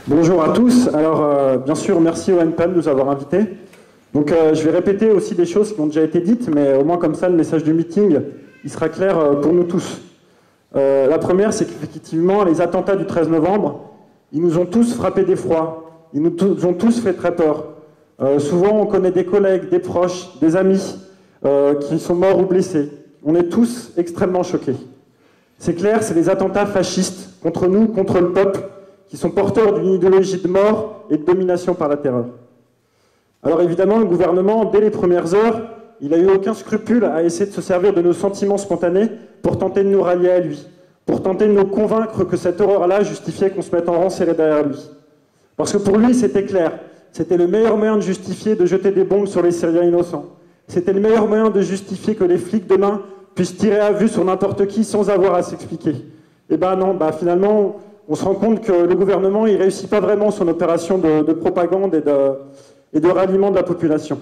Bonjour à tous. Alors, bien sûr, merci au NPAN de nous avoir invités. Donc, je vais répéter aussi des choses qui ont déjà été dites, mais au moins comme ça, le message du meeting, il sera clair pour nous tous. La première, c'est qu'effectivement, les attentats du 13 novembre, ils nous ont tous frappé d'effroi. Ils nous ont tous fait très peur. Souvent, on connaît des collègues, des proches, des amis qui sont morts ou blessés. On est tous extrêmement choqués. C'est clair, c'est les attentats fascistes contre nous, contre le peuple, qui sont porteurs d'une idéologie de mort et de domination par la terreur. Alors évidemment, le gouvernement, dès les premières heures, il n'a eu aucun scrupule à essayer de se servir de nos sentiments spontanés pour tenter de nous rallier à lui, pour tenter de nous convaincre que cette horreur-là justifiait qu'on se mette en rang serré derrière lui. Parce que pour lui, c'était clair, c'était le meilleur moyen de justifier de jeter des bombes sur les Syriens innocents. C'était le meilleur moyen de justifier que les flics demain puissent tirer à vue sur n'importe qui sans avoir à s'expliquer. Et ben non, finalement, on se rend compte que le gouvernement, il ne réussit pas vraiment son opération de propagande et de ralliement de la population.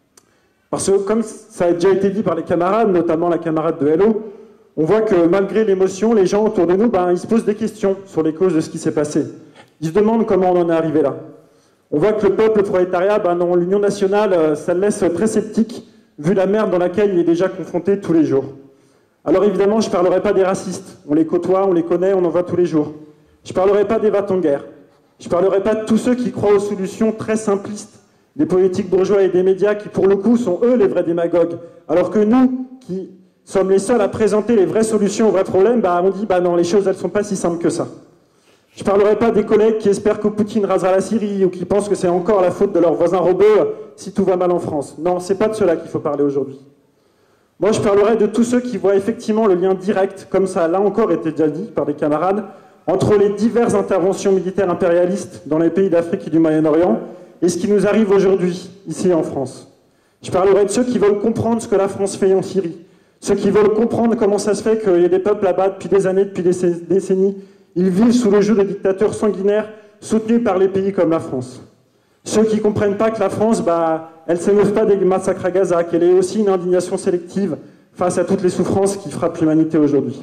Parce que, comme ça a déjà été dit par les camarades, notamment la camarade de Hello, on voit que malgré l'émotion, les gens autour de nous, ils se posent des questions sur les causes de ce qui s'est passé. Ils se demandent comment on en est arrivé là. On voit que le peuple, le prolétariat, non, l'Union nationale, ça le laisse très sceptique, vu la merde dans laquelle il est déjà confronté tous les jours. Alors évidemment, je ne parlerai pas des racistes. On les côtoie, on les connaît, on en voit tous les jours. Je ne parlerai pas des va-t-en-guerre. Je ne parlerai pas de tous ceux qui croient aux solutions très simplistes des politiques bourgeois et des médias qui, pour le coup, sont eux les vrais démagogues. Alors que nous, qui sommes les seuls à présenter les vraies solutions aux vrais problèmes, on dit non, les choses, elles ne sont pas si simples que ça. Je ne parlerai pas des collègues qui espèrent que Poutine rasera la Syrie ou qui pensent que c'est encore la faute de leurs voisins rebeux si tout va mal en France. Non, ce n'est pas de cela qu'il faut parler aujourd'hui. Moi, je parlerai de tous ceux qui voient effectivement le lien direct, comme ça a là encore été déjà dit par des camarades, entre les diverses interventions militaires impérialistes dans les pays d'Afrique et du Moyen-Orient et ce qui nous arrive aujourd'hui, ici en France. Je parlerai de ceux qui veulent comprendre ce que la France fait en Syrie, ceux qui veulent comprendre comment ça se fait qu'il y ait des peuples là-bas depuis des années, depuis des décennies. Ils vivent sous le joug de dictateurs sanguinaires soutenus par les pays comme la France. Ceux qui ne comprennent pas que la France, elle ne s'émeut pas des massacres à Gaza, qu'elle ait aussi une indignation sélective face à toutes les souffrances qui frappent l'humanité aujourd'hui.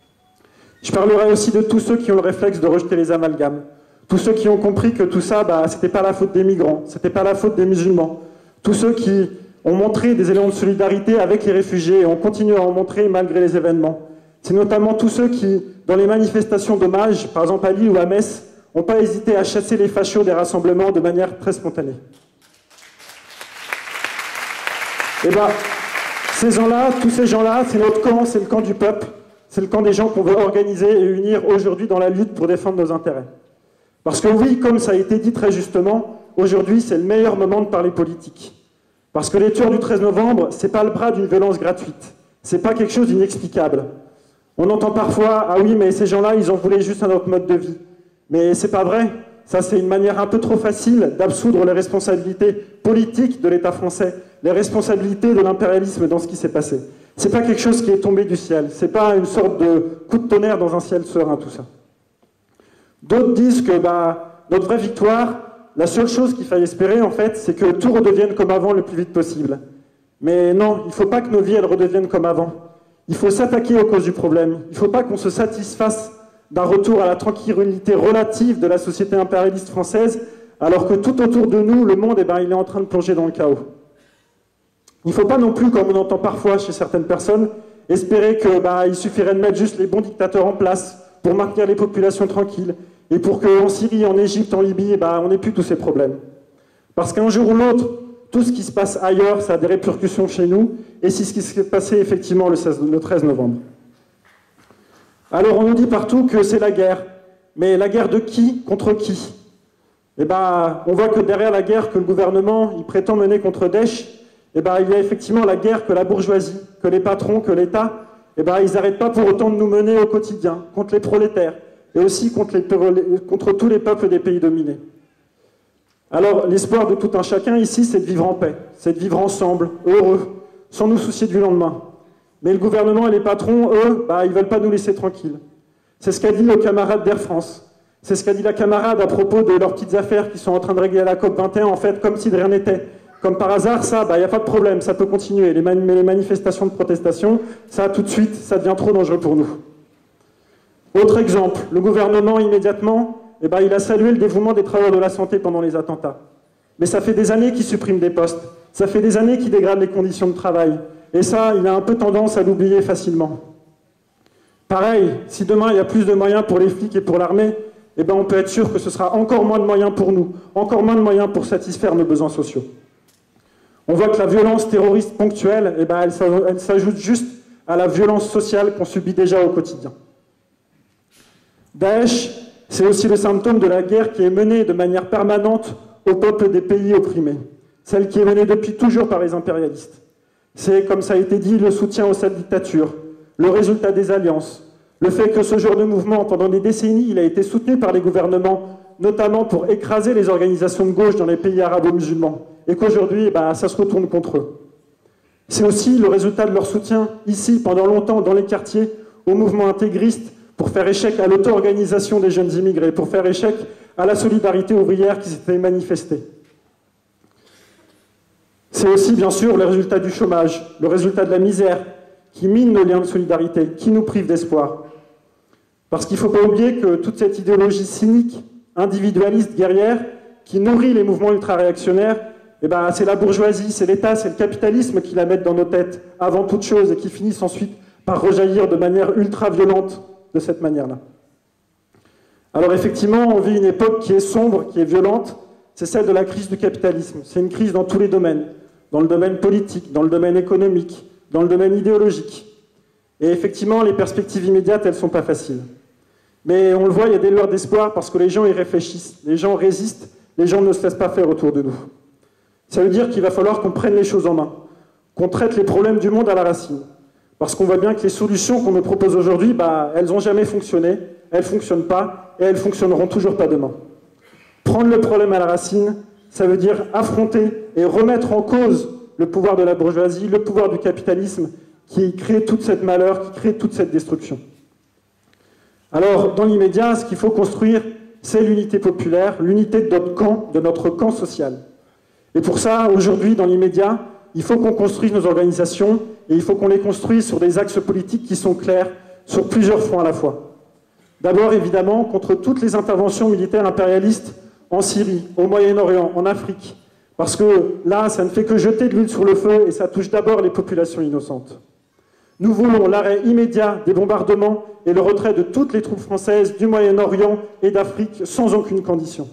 Je parlerai aussi de tous ceux qui ont le réflexe de rejeter les amalgames. Tous ceux qui ont compris que tout ça, c'était pas la faute des migrants, c'était pas la faute des musulmans. Tous ceux qui ont montré des éléments de solidarité avec les réfugiés et ont continué à en montrer malgré les événements. C'est notamment tous ceux qui, dans les manifestations d'hommage, par exemple à Lille ou à Metz, n'ont pas hésité à chasser les fachos des rassemblements de manière très spontanée. Et ces gens-là, tous ces gens-là, c'est notre camp, c'est le camp du peuple. C'est le camp des gens qu'on veut organiser et unir aujourd'hui dans la lutte pour défendre nos intérêts. Parce que oui, comme ça a été dit très justement, aujourd'hui c'est le meilleur moment de parler politique. Parce que les tueurs du 13 novembre, c'est pas le bras d'une violence gratuite. C'est pas quelque chose d'inexplicable. On entend parfois, ah oui, mais ces gens-là, ils en voulaient juste un autre mode de vie. Mais c'est pas vrai. Ça, c'est une manière un peu trop facile d'absoudre les responsabilités politiques de l'État français, les responsabilités de l'impérialisme dans ce qui s'est passé. C'est pas quelque chose qui est tombé du ciel. C'est pas une sorte de coup de tonnerre dans un ciel serein, tout ça. D'autres disent que notre vraie victoire, la seule chose qu'il faille espérer, en fait, c'est que tout redevienne comme avant le plus vite possible. Mais non, il ne faut pas que nos vies, elles redeviennent comme avant. Il faut s'attaquer aux causes du problème. Il ne faut pas qu'on se satisfasse d'un retour à la tranquillité relative de la société impérialiste française, alors que tout autour de nous, le monde, il est en train de plonger dans le chaos. Il ne faut pas non plus, comme on entend parfois chez certaines personnes, espérer qu'il suffirait de mettre juste les bons dictateurs en place pour maintenir les populations tranquilles et pour qu'en Syrie, en Égypte, en Libye, on n'ait plus tous ces problèmes. Parce qu'un jour ou l'autre, tout ce qui se passe ailleurs, ça a des répercussions chez nous, et c'est ce qui s'est passé effectivement le 13 novembre. Alors on nous dit partout que c'est la guerre, mais la guerre de qui contre qui? On voit que derrière la guerre que le gouvernement il prétend mener contre Daesh, il y a effectivement la guerre que la bourgeoisie, que les patrons, que l'État, ils n'arrêtent pas pour autant de nous mener au quotidien, contre les prolétaires, et aussi contre tous les peuples des pays dominés. Alors, l'espoir de tout un chacun ici, c'est de vivre en paix, c'est de vivre ensemble, heureux, sans nous soucier du lendemain. Mais le gouvernement et les patrons, eux, ils ne veulent pas nous laisser tranquilles. C'est ce qu'a dit le camarade d'Air France. C'est ce qu'a dit la camarade à propos de leurs petites affaires qui sont en train de régler à la COP21, en fait, comme si de rien n'était. Comme par hasard, ça, il n'y a pas de problème, ça peut continuer. Mais les manifestations de protestation, ça, tout de suite, ça devient trop dangereux pour nous. Autre exemple, le gouvernement, immédiatement, eh ben, il a salué le dévouement des travailleurs de la santé pendant les attentats. Mais ça fait des années qu'ils suppriment des postes, ça fait des années qu'ils dégradent les conditions de travail. Et ça, il a un peu tendance à l'oublier facilement. Pareil, si demain il y a plus de moyens pour les flics et pour l'armée, eh ben, on peut être sûr que ce sera encore moins de moyens pour nous, encore moins de moyens pour satisfaire nos besoins sociaux. On voit que la violence terroriste ponctuelle, eh ben, elle s'ajoute juste à la violence sociale qu'on subit déjà au quotidien. Daesh, c'est aussi le symptôme de la guerre qui est menée de manière permanente au peuple des pays opprimés, celle qui est menée depuis toujours par les impérialistes. C'est, comme ça a été dit, le soutien aux sales dictatures, le résultat des alliances, le fait que ce genre de mouvement, pendant des décennies, il a été soutenu par les gouvernements, notamment pour écraser les organisations de gauche dans les pays arabo-musulmans, et qu'aujourd'hui, ça se retourne contre eux. C'est aussi le résultat de leur soutien, ici, pendant longtemps, dans les quartiers, au mouvement intégriste, pour faire échec à l'auto-organisation des jeunes immigrés, pour faire échec à la solidarité ouvrière qui s'était manifestée. C'est aussi, bien sûr, le résultat du chômage, le résultat de la misère, qui mine nos liens de solidarité, qui nous prive d'espoir. Parce qu'il ne faut pas oublier que toute cette idéologie cynique, individualiste, guerrière, qui nourrit les mouvements ultra-réactionnaires, c'est la bourgeoisie, c'est l'État, c'est le capitalisme qui la mettent dans nos têtes, avant toute chose, et qui finissent ensuite par rejaillir de manière ultra-violente de cette manière-là. Alors effectivement, on vit une époque qui est sombre, qui est violente, c'est celle de la crise du capitalisme. C'est une crise dans tous les domaines, dans le domaine politique, dans le domaine économique, dans le domaine idéologique. Et effectivement, les perspectives immédiates, elles ne sont pas faciles. Mais on le voit, il y a des lueurs d'espoir parce que les gens y réfléchissent, les gens résistent, les gens ne se laissent pas faire autour de nous. Ça veut dire qu'il va falloir qu'on prenne les choses en main, qu'on traite les problèmes du monde à la racine. Parce qu'on voit bien que les solutions qu'on nous propose aujourd'hui, elles n'ont jamais fonctionné, elles ne fonctionnent pas, et elles ne fonctionneront toujours pas demain. Prendre le problème à la racine, ça veut dire affronter et remettre en cause le pouvoir de la bourgeoisie, le pouvoir du capitalisme, qui crée toute cette malheur, qui crée toute cette destruction. Alors, dans l'immédiat, ce qu'il faut construire, c'est l'unité populaire, l'unité de notre camp social. Et pour ça, aujourd'hui, dans l'immédiat, il faut qu'on construise nos organisations et il faut qu'on les construise sur des axes politiques qui sont clairs, sur plusieurs fronts à la fois. D'abord, évidemment, contre toutes les interventions militaires impérialistes en Syrie, au Moyen-Orient, en Afrique. Parce que là, ça ne fait que jeter de l'huile sur le feu et ça touche d'abord les populations innocentes. Nous voulons l'arrêt immédiat des bombardements et le retrait de toutes les troupes françaises du Moyen-Orient et d'Afrique sans aucune condition.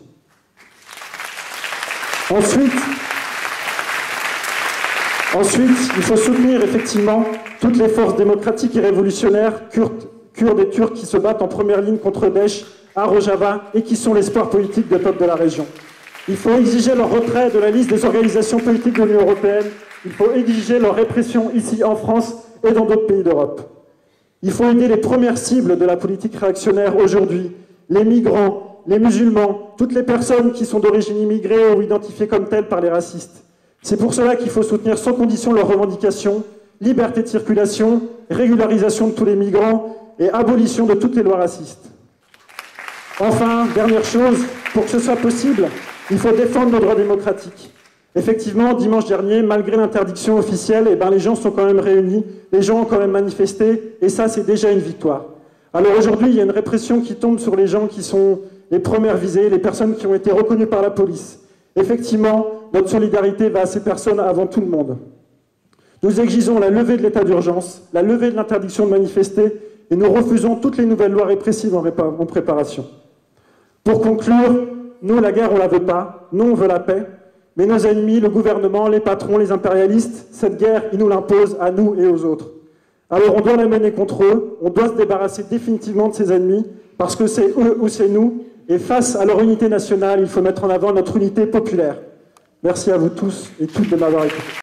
Ensuite, il faut soutenir effectivement toutes les forces démocratiques et révolutionnaires, kurdes et turcs qui se battent en première ligne contre Daesh à Rojava et qui sont l'espoir politique des peuples de la région. Il faut exiger leur retrait de la liste des organisations politiques de l'Union européenne. Il faut exiger leur répression ici en France et dans d'autres pays d'Europe. Il faut aider les premières cibles de la politique réactionnaire aujourd'hui, les migrants, les musulmans, toutes les personnes qui sont d'origine immigrée ou identifiées comme telles par les racistes. C'est pour cela qu'il faut soutenir sans condition leurs revendications, liberté de circulation, régularisation de tous les migrants et abolition de toutes les lois racistes. Enfin, dernière chose, pour que ce soit possible, il faut défendre nos droits démocratiques. Effectivement, dimanche dernier, malgré l'interdiction officielle, les gens sont quand même réunis, les gens ont quand même manifesté, et ça, c'est déjà une victoire. Alors aujourd'hui, il y a une répression qui tombe sur les gens qui sont les premières visées, les personnes qui ont été reconnues par la police. Effectivement, notre solidarité va à ces personnes avant tout le monde. Nous exigeons la levée de l'état d'urgence, la levée de l'interdiction de manifester, et nous refusons toutes les nouvelles lois répressives en préparation. Pour conclure, nous, la guerre, on ne la veut pas, nous, on veut la paix, mais nos ennemis, le gouvernement, les patrons, les impérialistes, cette guerre, ils nous l'imposent à nous et aux autres. Alors on doit la mener contre eux, on doit se débarrasser définitivement de ces ennemis, parce que c'est eux ou c'est nous, et face à leur unité nationale, il faut mettre en avant notre unité populaire. Merci à vous tous et toutes de m'avoir écouté.